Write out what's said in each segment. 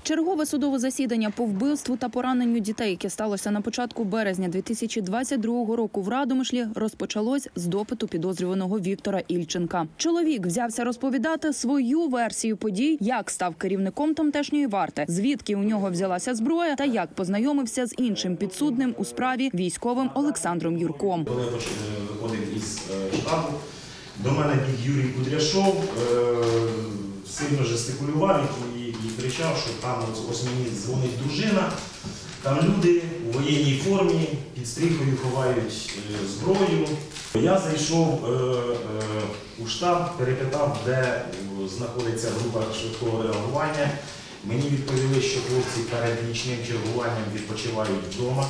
Чергове судове засідання по вбивству та пораненню дітей, яке сталося на початку березня 2022 року в Радомишлі, розпочалось з допиту підозрюваного Віктора Ільченка. Чоловік взявся розповідати свою версію подій, як став керівником тамтешньої варти, звідки у нього взялася зброя та як познайомився з іншим підсудним у справі військовим Олександром Юрком. Коли виходив із штабу, до мене біг Юрій Кудряшов, сильно жестикулював і кричав, що там ось мені дзвонить дружина, там люди у воєнній формі під стріхою ховають зброю. Я зайшов у штаб, перепитав, де знаходиться група швидкого реагування. Мені відповіли, що хлопці перед нічним чергуванням відпочивають вдома.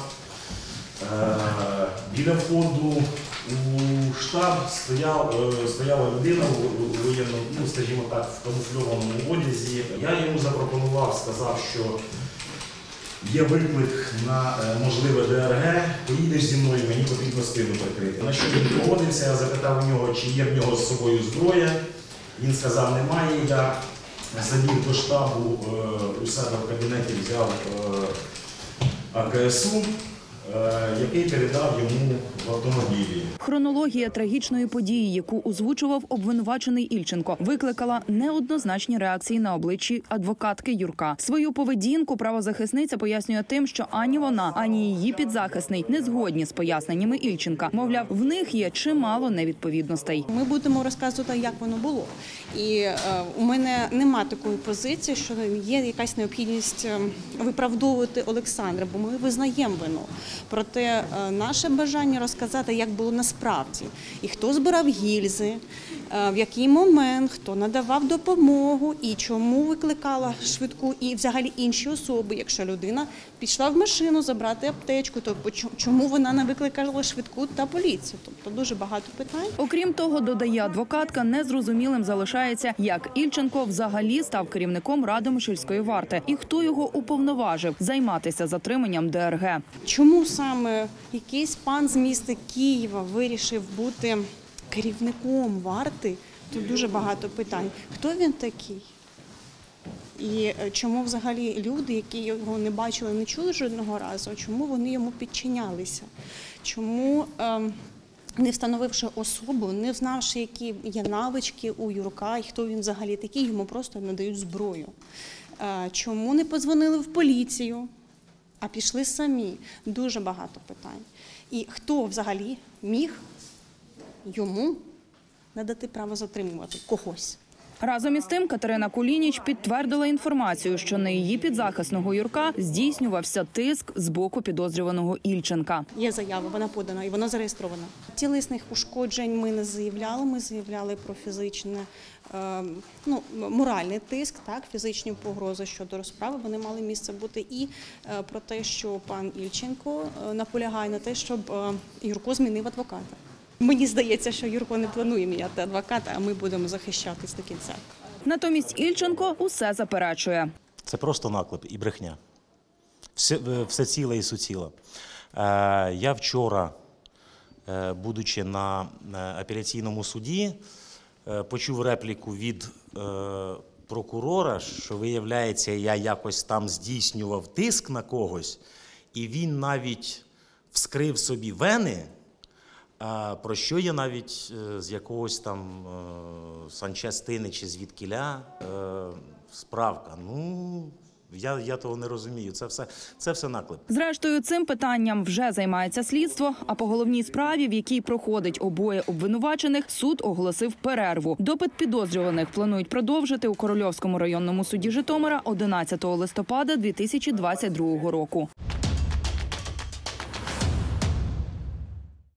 Біля входу у штаб стояла людина у воєнному, скажімо так, в камуфльованому одязі. Я йому запропонував, сказав, що є виклик на можливе ДРГ, поїдеш зі мною, мені потрібно спину прикрити. На що він погодився, я запитав у нього, чи є в нього з собою зброя. Він сказав, немає. Я забіг до штабу, у себе в кабінеті взяв АКСУ, який передав йому в автомобілі. Хронологія трагічної події, яку озвучував обвинувачений Ільченко, викликала неоднозначні реакції на обличчі адвокатки Юрка. Свою поведінку правозахисниця пояснює тим, що ані вона, ані її підзахисний не згодні з поясненнями Ільченка. Мовляв, в них є чимало невідповідностей. Ми будемо розказувати, як воно було. І у мене нема такої позиції, що є якась необхідність виправдовувати Олександра, бо ми визнаємо вину. Проте наше бажання розказати, як було насправді. І хто збирав гільзи, в який момент, хто надавав допомогу і чому викликала швидку і взагалі інші особи. Якщо людина пішла в машину забрати аптечку, то чому вона не викликала швидку та поліцію? Тобто дуже багато питань. Окрім того, додає адвокатка, незрозумілим залишається, як Ільченко взагалі став керівником Радомишльської варти і хто його уповноважив займатися затриманням ДРГ. Чому саме якийсь пан з міста Києва вирішив бути керівником варти? Тут дуже багато питань. Хто він такий? І чому взагалі люди, які його не бачили, не чули жодного разу, чому вони йому підчинялися? Чому, не встановивши особу, не знавши, які є навички у Юрка і хто він взагалі такий, йому просто надають зброю? Чому не подзвонили в поліцію, а пішли самі? Дуже багато питань. І хто взагалі міг йому надати право затримувати когось? Разом із тим, Катерина Кулініч підтвердила інформацію, що на її підзахисного Юрка здійснювався тиск з боку підозрюваного Ільченка. Є заява, вона подана і вона зареєстрована. Тілесних ушкоджень ми не заявляли, ми заявляли про фізичне, моральний тиск, так, фізичні погрози щодо розправи, вони мали місце бути, і про те, що пан Ільченко наполягає на те, щоб Юрко змінив адвоката. Мені здається, що Юрко не планує міняти адвоката, а ми будемо захищатись до кінця. Натомість Ільченко усе заперечує. Це просто наклеп і брехня. Все ціле і суціле. Я вчора, будучи на апеляційному суді, почув репліку від прокурора, що, виявляється, я якось там здійснював тиск на когось, і він навіть вскрив собі вени, про що є навіть з якогось там санчастини чи звідкіля справка. Я того не розумію. Це все наклеп. Зрештою, цим питанням вже займається слідство, а по головній справі, в якій проходить обоє обвинувачених, суд оголосив перерву. Допит підозрюваних планують продовжити у Корольовському районному суді Житомира 11 листопада 2022 року.